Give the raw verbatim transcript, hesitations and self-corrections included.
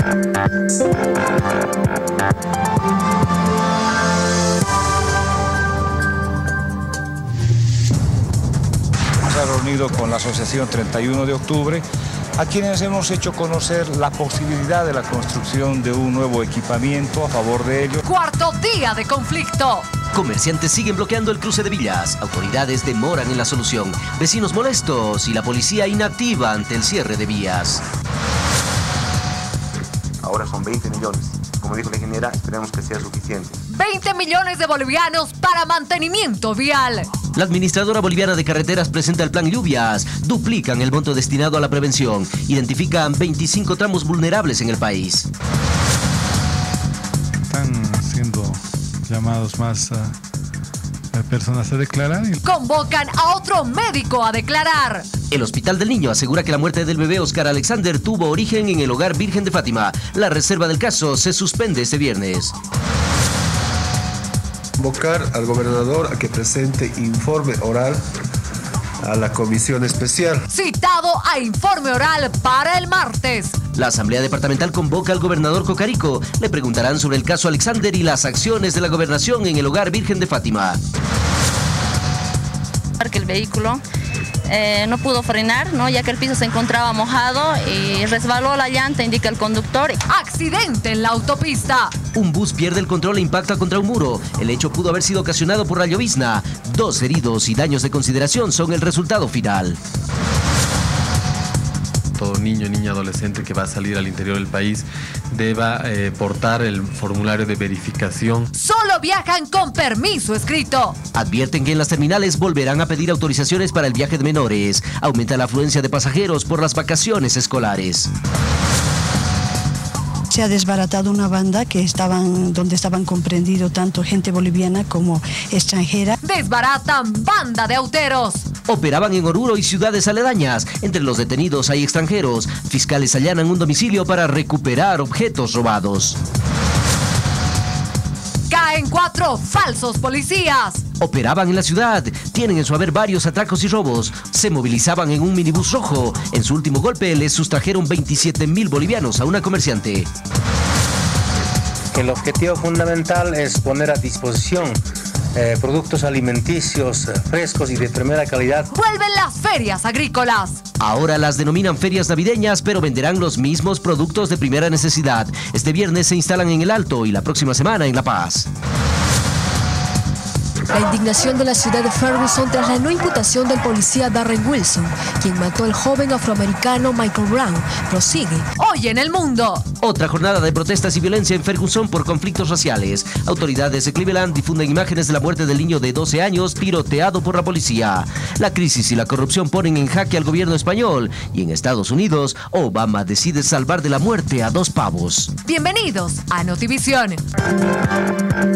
Se ha reunido con la Asociación treinta y uno de octubre, a quienes hemos hecho conocer la posibilidad de la construcción de un nuevo equipamiento a favor de ellos. Cuarto día de conflicto. Comerciantes siguen bloqueando el cruce de Villas. Autoridades demoran en la solución. Vecinos molestos y la policía inactiva ante el cierre de vías. Ahora son veinte millones. Como dijo la ingeniera, esperemos que sea suficiente. veinte millones de bolivianos para mantenimiento vial. La administradora boliviana de carreteras presenta el plan Lluvias. Duplican el monto destinado a la prevención. Identifican veinticinco tramos vulnerables en el país. Están siendo llamados más uh, personas a declarar. Convocan a otro médico a declarar. El Hospital del Niño asegura que la muerte del bebé Oscar Alexander tuvo origen en el Hogar Virgen de Fátima. La reserva del caso se suspende este viernes. Convocar al gobernador a que presente informe oral a la comisión especial. Citado a informe oral para el martes. La Asamblea Departamental convoca al gobernador Cocarico. Le preguntarán sobre el caso Alexander y las acciones de la gobernación en el Hogar Virgen de Fátima. Que el vehículo eh, no pudo frenar, ¿no? Ya que el piso se encontraba mojado y resbaló la llanta, indica el conductor. Accidente en la autopista. Un bus pierde el control e impacta contra un muro. El hecho pudo haber sido ocasionado por la llovizna. Dos heridos y daños de consideración son el resultado final. Todo niño, niña, adolescente que va a salir al interior del país deba eh, portar el formulario de verificación. Solo viajan con permiso escrito. Advierten que en las terminales volverán a pedir autorizaciones para el viaje de menores. Aumenta la afluencia de pasajeros por las vacaciones escolares. Se ha desbaratado una banda que estaban, donde estaban comprendidos tanto gente boliviana como extranjera. Desbaratan banda de auteros. Operaban en Oruro y ciudades aledañas. Entre los detenidos hay extranjeros. Fiscales allanan un domicilio para recuperar objetos robados. Caen cuatro falsos policías. Operaban en la ciudad. Tienen en su haber varios atracos y robos. Se movilizaban en un minibús rojo. En su último golpe les sustrajeron veintisiete mil bolivianos a una comerciante. El objetivo fundamental es poner a disposición eh, productos alimenticios frescos y de primera calidad. Vuelven las ferias agrícolas. Ahora las denominan ferias navideñas, pero venderán los mismos productos de primera necesidad. Este viernes se instalan en El Alto y la próxima semana en La Paz. La indignación de la ciudad de Ferguson tras la no imputación del policía Darren Wilson, quien mató al joven afroamericano Michael Brown, prosigue. Hoy en el mundo. Otra jornada de protestas y violencia en Ferguson por conflictos raciales. Autoridades de Cleveland difunden imágenes de la muerte del niño de doce años tiroteado por la policía. La crisis y la corrupción ponen en jaque al gobierno español. Y en Estados Unidos, Obama decide salvar de la muerte a dos pavos. Bienvenidos a Notivisión.